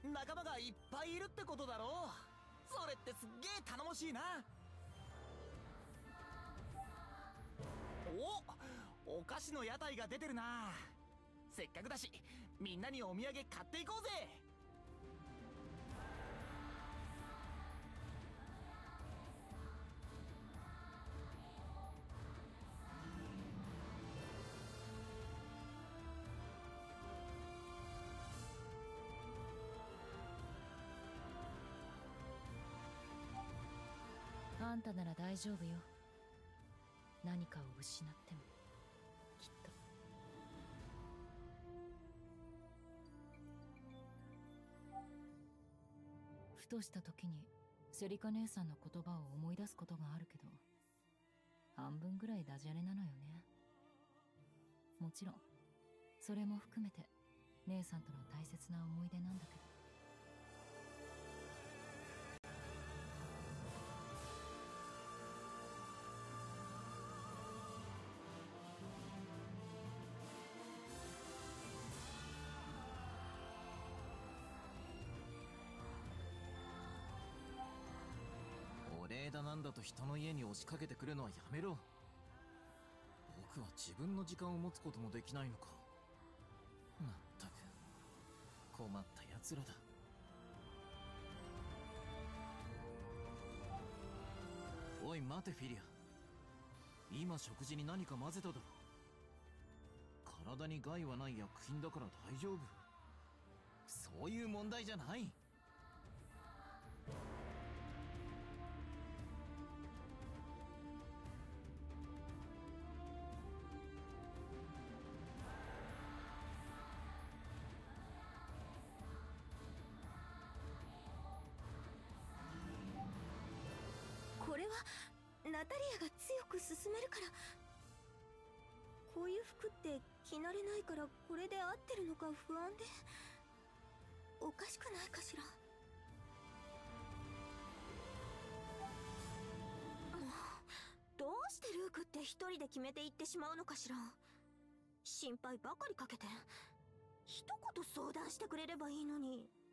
仲間がいっぱいいるってことだろ。それってすっげえ頼もしいな。お菓子の屋台が出てるな。せっかくだしみんなにお土産買っていこうぜ。 あんたなら大丈夫よ。何かを失ってもきっと。ふとした時にセリカ姉さんの言葉を思い出すことがあるけど、半分ぐらいダジャレなのよね。もちろんそれも含めて姉さんとの大切な思い出なんだけど。 お礼だなんだと人の家に押しかけてくるのはやめろ。僕は自分の時間を持つこともできないのか。まったく困ったやつらだ。おい待てフィリア、今食事に何か混ぜただろ。体に害はない薬品だから大丈夫。そういう問題じゃない。 これはナタリアが強く勧めるから。こういう服って着慣れないからこれで合ってるのか不安で。おかしくないかしら。もうどうしてルークって一人で決めていってしまうのかしら。心配ばかりかけて。一言相談してくれればいいのに。